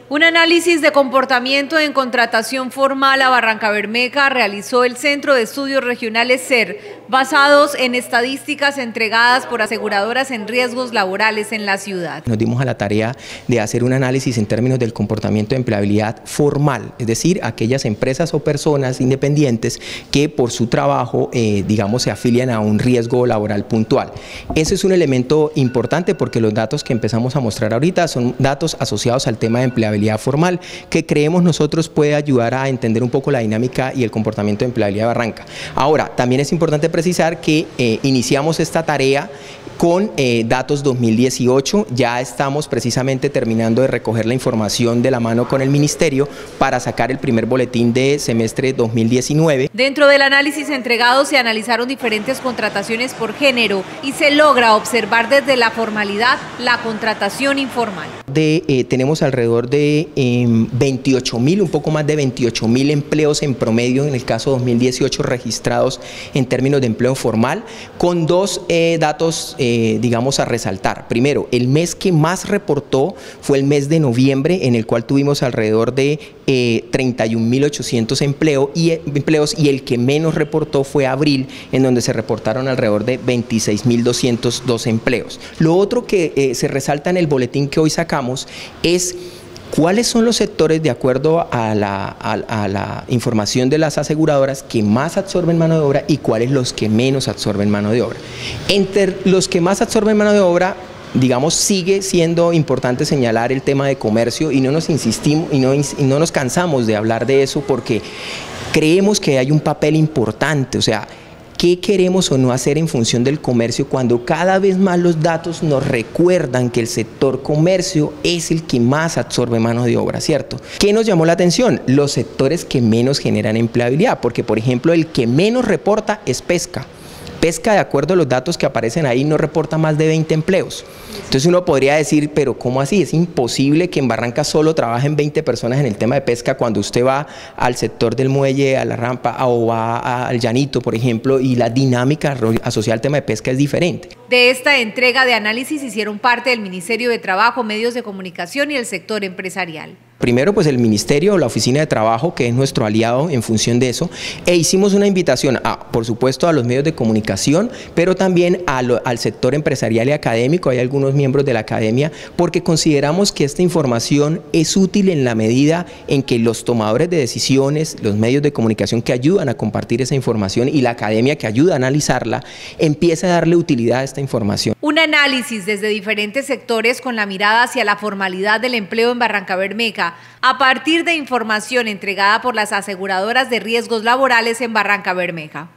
Un análisis de comportamiento en contratación formal a Barrancabermeja realizó el Centro de Estudios Regionales CER, basados en estadísticas entregadas por aseguradoras en riesgos laborales en la ciudad. Nos dimos a la tarea de hacer un análisis en términos del comportamiento de empleabilidad formal, es decir, aquellas empresas o personas independientes que por su trabajo, se afilian a un riesgo laboral puntual. Ese es un elemento importante porque los datos que empezamos a mostrar ahorita son datos asociados al tema de empleabilidad formal, que creemos nosotros puede ayudar a entender un poco la dinámica y el comportamiento de empleabilidad de Barranca. Ahora, también es importante precisar que iniciamos esta tarea con datos 2018, ya estamos precisamente terminando de recoger la información de la mano con el Ministerio para sacar el primer boletín de semestre 2019. Dentro del análisis entregado se analizaron diferentes contrataciones por género y se logra observar desde la formalidad la contratación informal. Tenemos alrededor de 28.000, un poco más de 28.000 empleos en promedio en el caso 2018 registrados en términos de empleo formal, con dos datos a resaltar. Primero, el mes que más reportó fue el mes de noviembre, en el cual tuvimos alrededor de 31.800 empleos y el que menos reportó fue abril, en donde se reportaron alrededor de 26.202 empleos. Lo otro que se resalta en el boletín que hoy sacamos es ¿cuáles son los sectores, de acuerdo a la información de las aseguradoras, que más absorben mano de obra y cuáles los que menos absorben mano de obra? Entre los que más absorben mano de obra, sigue siendo importante señalar el tema de comercio y no nos cansamos de hablar de eso porque creemos que hay un papel importante, o sea, ¿qué queremos o no hacer en función del comercio cuando cada vez más los datos nos recuerdan que el sector comercio es el que más absorbe mano de obra, ¿cierto? ¿Qué nos llamó la atención? Los sectores que menos generan empleabilidad, porque por ejemplo el que menos reporta es pesca. Pesca, de acuerdo a los datos que aparecen ahí, no reporta más de 20 empleos. Entonces uno podría decir, pero ¿cómo así? Es imposible que en Barranca solo trabajen 20 personas en el tema de pesca cuando usted va al sector del muelle, a la rampa o va al llanito, por ejemplo, y la dinámica asociada al tema de pesca es diferente. De esta entrega de análisis hicieron parte el Ministerio de Trabajo, Medios de Comunicación y el sector empresarial. Primero, pues el Ministerio, la Oficina de Trabajo, que es nuestro aliado en función de eso, e hicimos una invitación, por supuesto, a los medios de comunicación, pero también al sector empresarial y académico, hay algunos miembros de la academia, porque consideramos que esta información es útil en la medida en que los tomadores de decisiones, los medios de comunicación que ayudan a compartir esa información y la academia que ayuda a analizarla, empieza a darle utilidad a esta información. Un análisis desde diferentes sectores con la mirada hacia la formalidad del empleo en Barrancabermeja, a partir de información entregada por las aseguradoras de riesgos laborales en Barrancabermeja.